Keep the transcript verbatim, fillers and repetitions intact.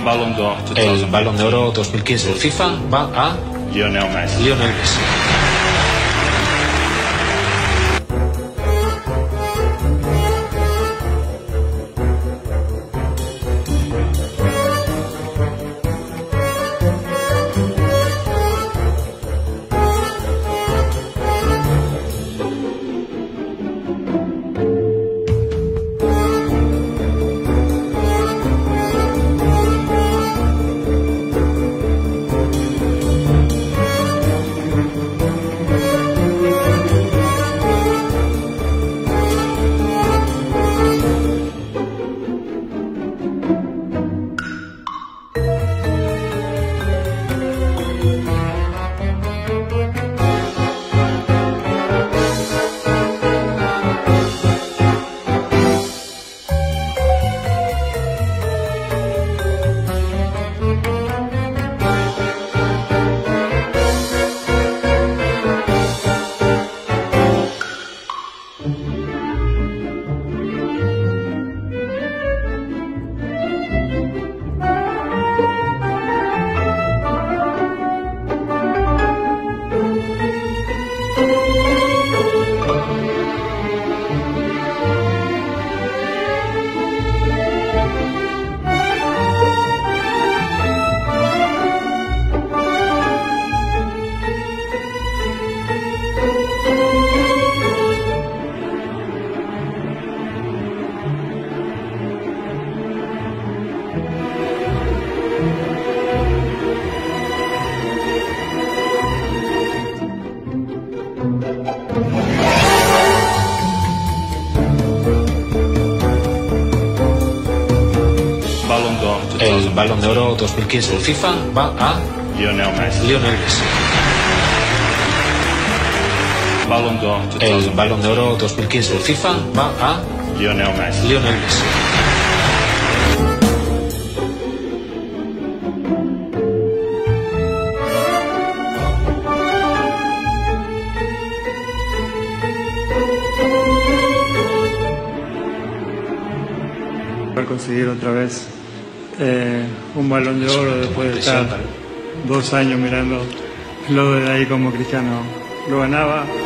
El Balón de Oro dos mil quince de FIFA va a Lionel Messi. Lionel Messi. El Balón de Oro dos mil quince de FIFA va a Lionel Messi. Lionel Messi. El Balón de Oro dos mil quince de FIFA va a Lionel Messi. Lionel Messi. Para conseguir otra vez eh, un Balón de Oro después de estar dos años mirando lo de ahí como Cristiano lo ganaba.